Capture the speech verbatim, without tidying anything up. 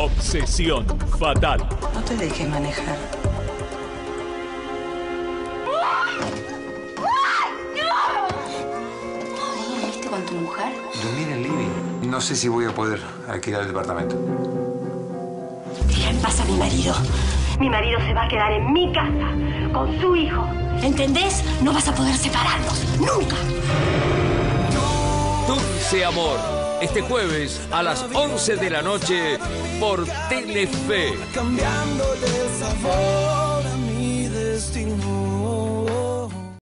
Obsesión fatal. No te dejes manejar. ¿No dormiste con tu mujer? Dormí en el living. No sé si voy a poder alquilar el departamento. Deja en paz a mi marido. Mi marido se va a quedar en mi casa, con su hijo. ¿Entendés? No vas a poder separarnos. ¡Nunca! Dulce Amor. Este jueves a las once de la noche por Telefe. Cambiando el sabor.